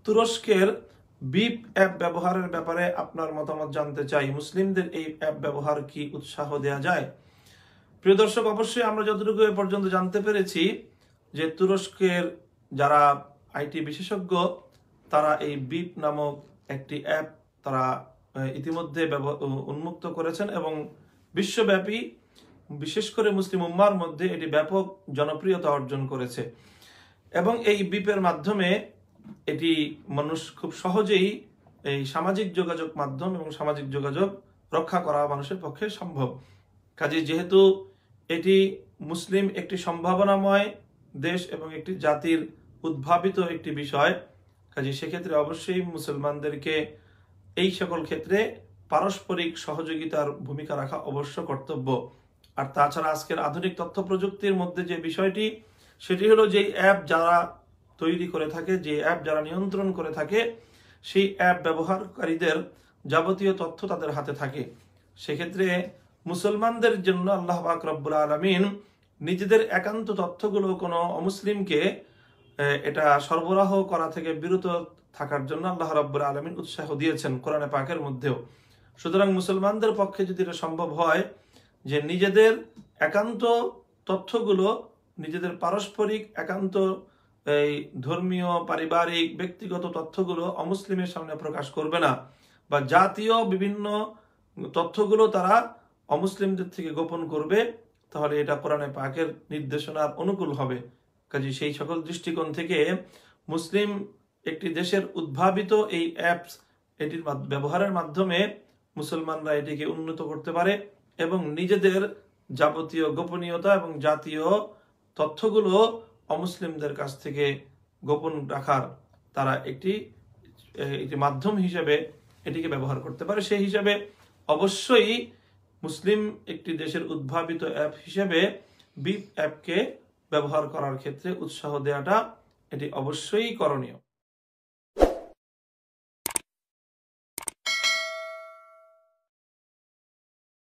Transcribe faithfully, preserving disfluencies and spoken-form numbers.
তুরস্কের beep app ব্যবহারের ব্যাপারে আপনার মতামত জানতে চাই। মুসলিমদের এই অ্যাপ ব্যবহার কি উৎসাহ দেওয়া যায়? প্রিয় দর্শক, অবশ্যই আমরা যতটুকু এ পর্যন্ত জানতে পেরেছি যে তুরস্কের যারা আইটি বিশেষজ্ঞ তারা এই বিপ নামক একটি অ্যাপ তারা ইতিমধ্যে উন্মুক্ত করেছেন এবং বিশ্বব্যাপী বিশেষ করে মুসলিম উম্মার মধ্যে এটি ব্যাপক জনপ্রিয়তা অর্জন করেছে এবং এই বিপের মাধ্যমে এটি মানুষ খুব সহজেই এই সামাজিক যোগাযোগ মাধ্যম এবং সামাজিক যোগাযোগ রক্ষা করা মানুষের পক্ষে সম্ভব। কাজে যেহেতু এটি মুসলিম একটি সম্ভাবনাময় দেশ এবং একটি জাতির উদ্ভাবিত একটি বিষয়, কাজে সেক্ষেত্রে অবশ্যই মুসলমানদেরকে এই সকল ক্ষেত্রে পারস্পরিক সহযোগিতার ভূমিকা রাখা অবশ্য কর্তব্য। আর তাছাড়া আজকের আধুনিক তথ্য প্রযুক্তির মধ্যে যে বিষয়টি সেটি হলো যে অ্যাপ যারা তৈরি করে থাকে, যে অ্যাপ যারা নিয়ন্ত্রণ করে থাকে, সেই অ্যাপ ব্যবহারকারীদের যাবতীয় তথ্য তাদের হাতে থাকে। সেক্ষেত্রে মুসলমানদের জন্য আল্লাহ পাক রব্বুল আলামিন নিজেদের একান্ত তথ্যগুলো কোনো অমুসলিমকে এটা সরবরাহ করা থেকে বিরত থাকার জন্য আল্লাহ রাব্বুল আলামিন উৎসাহ দিয়েছেন কোরআনে পাকের মধ্যেও। সুতরাং মুসলমানদের পক্ষে যদি এটা সম্ভব হয় যে নিজেদের একান্ত তথ্যগুলো, নিজেদের পারস্পরিক একান্ত এই ধর্মীয়, পারিবারিক, ব্যক্তিগত তথ্যগুলো অমুসলিমের সামনে প্রকাশ করবে না, বা জাতীয় বিভিন্ন তথ্যগুলো তারা অমুসলিমদের থেকে গোপন করবে, তাহলে এটা কোরআনে পাকের নির্দেশনার অনুকূল হবে। কাজে সেই সকল দৃষ্টিকোণ থেকে মুসলিম একটি দেশের উদ্ভাবিত এই অ্যাপস এটির ব্যবহারের মাধ্যমে মুসলমানরা এটিকে উন্নত করতে পারে এবং নিজেদের যাবতীয় গোপনীয়তা এবং জাতীয় তথ্যগুলো অমুসলিমদের কাছ থেকে গোপন রাখার তারা একটি একটি মাধ্যম হিসেবে এটিকে ব্যবহার করতে পারে। সেই হিসাবে অবশ্যই মুসলিম একটি দেশের উদ্ভাবিত অ্যাপ হিসেবে বিপ অ্যাপকে ব্যবহার করার ক্ষেত্রে উৎসাহ দেওয়াটা এটি অবশ্যই করণীয়।